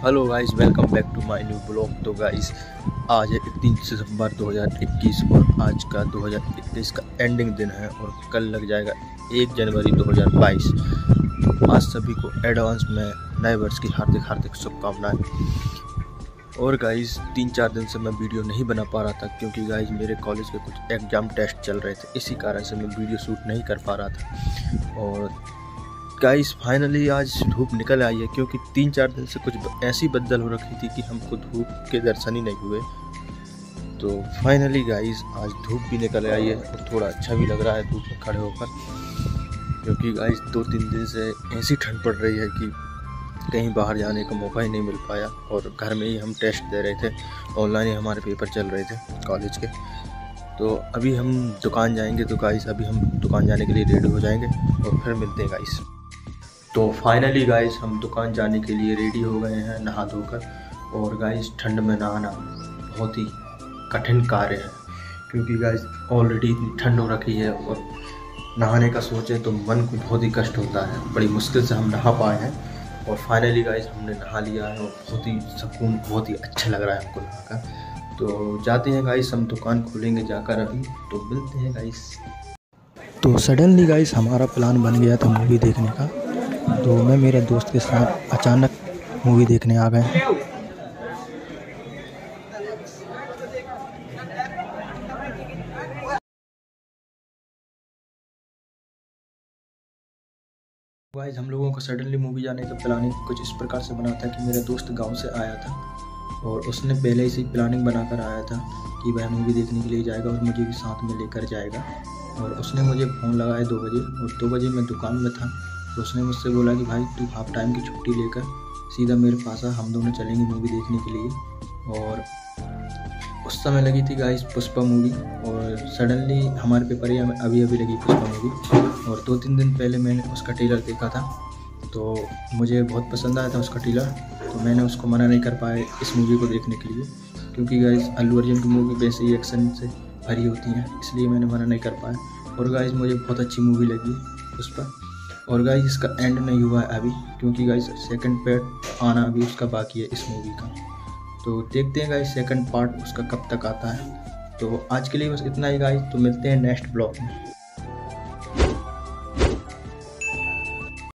Hello guys, welcome back to my new blog. तो guys आज है 31 दिसंबर 2021 और आज का 2021 का एंडिंग दिन है और कल लग जाएगा 1 जनवरी 2022। आज सभी को एडवांस में नए वर्ष की हार्दिक हार्दिक शुभकामनाएं। और गाइस 3-4 दिन से मैं वीडियो नहीं बना पा रहा था क्योंकि गाइस मेरे कॉलेज के कुछ एग्ज़ाम टेस्ट चल रहे थे, इसी कारण से मैं वीडियो शूट नहीं कर पा रहा था। और गाइस फाइनली आज धूप निकल आई है क्योंकि 3-4 दिन से कुछ ऐसी बदल हो रखी थी कि हमको धूप के दर्शन ही नहीं हुए। तो फाइनली गाइस आज धूप भी निकल आई है और थोड़ा अच्छा भी लग रहा है धूप में खड़े होकर, क्योंकि गाइस 2-3 दिन से ऐसी ठंड पड़ रही है कि कहीं बाहर जाने का मौका ही नहीं मिल पाया और घर में ही हम टेस्ट दे रहे थे। ऑनलाइन ही हमारे पेपर चल रहे थे कॉलेज के। तो अभी हम दुकान जाएंगे, तो गाइस अभी हम दुकान जाने के लिए रेडी हो जाएंगे और फिर मिलते हैं गाइस। तो फाइनली गाइस हम दुकान जाने के लिए रेडी हो गए हैं नहा धोकर। और गाइस ठंड में नहाना बहुत ही कठिन कार्य है क्योंकि गाइस ऑलरेडी इतनी ठंड हो रखी है और नहाने का सोचे तो मन को बहुत ही कष्ट होता है। बड़ी मुश्किल से हम नहा पाए हैं और फाइनली गाइस हमने नहा लिया है और बहुत ही सुकून, बहुत ही अच्छा लग रहा है हमको नहाकर। तो जाते हैं गाइस, हम दुकान खोलेंगे जाकर अभी, तो मिलते हैं गाइस। तो सडनली गाइस हमारा प्लान बन गया था मूवी देखने का, तो मैं मेरे दोस्त के साथ अचानक मूवी देखने आ गए। गाइस हम लोगों को सडनली मूवी जाने का प्लानिंग कुछ इस प्रकार से बना था कि मेरा दोस्त गांव से आया था और उसने पहले से ही प्लानिंग बनाकर आया था कि वह मूवी देखने के लिए जाएगा और मुझे भी साथ में लेकर जाएगा। और उसने मुझे फ़ोन लगाया 2 बजे और 2 बजे मैं दुकान में था। तो उसने मुझसे बोला कि भाई तू हाफ टाइम की छुट्टी लेकर सीधा मेरे पास आ, हम दोनों चलेंगे मूवी देखने के लिए। और उस समय लगी थी गाइस पुष्पा मूवी और सडनली हमारे पेपर ही अभी लगी पुष्पा मूवी। और 2-3 दिन पहले मैंने उसका ट्रेलर देखा था तो मुझे बहुत पसंद आया था उसका ट्रेलर, तो मैंने उसको मना नहीं कर पाया इस मूवी को देखने के लिए, क्योंकि गाइस अल्लू अर्जुन की मूवी वैसे ही एक्शन से भरी होती है, इसलिए मैंने मना नहीं कर पाया। और गाइस मुझे बहुत अच्छी मूवी लगी पुष्पा। और गाइस इसका एंड नहीं हुआ है अभी, क्योंकि गाइस सेकंड पार्ट आना अभी उसका बाकी है इस मूवी का। तो देखते हैं गाइस सेकंड पार्ट उसका कब तक आता है। तो आज के लिए बस इतना ही गाइस, तो मिलते हैं नेक्स्ट ब्लॉग में।